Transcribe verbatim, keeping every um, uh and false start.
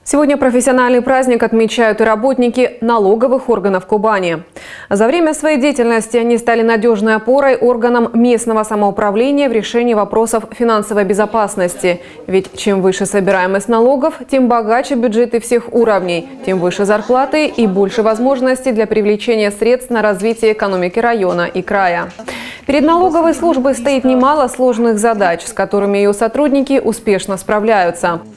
Сегодня профессиональный праздник отмечают и работники налоговых органов Кубани. За время своей деятельности они стали надежной опорой органам местного самоуправления в решении вопросов финансовой безопасности. Ведь чем выше собираемость налогов, тем богаче бюджеты всех уровней, тем выше зарплаты и больше возможностей для привлечения средств на развитие экономики района и края. Перед налоговой службой стоит немало сложных задач, с которыми ее сотрудники успешно справляются.